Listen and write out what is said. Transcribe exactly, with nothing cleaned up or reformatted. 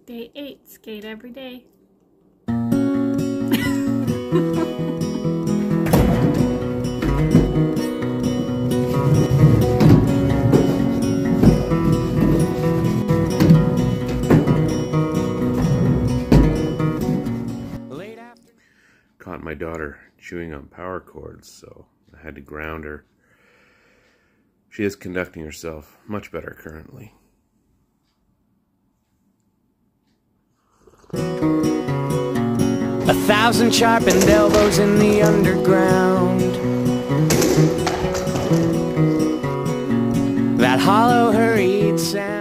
Day eight, skate every day. Caught my daughter chewing on power cords, so I had to ground her. She is conducting herself much better currently. A thousand sharpened elbows in the underground that hollow hurried sound.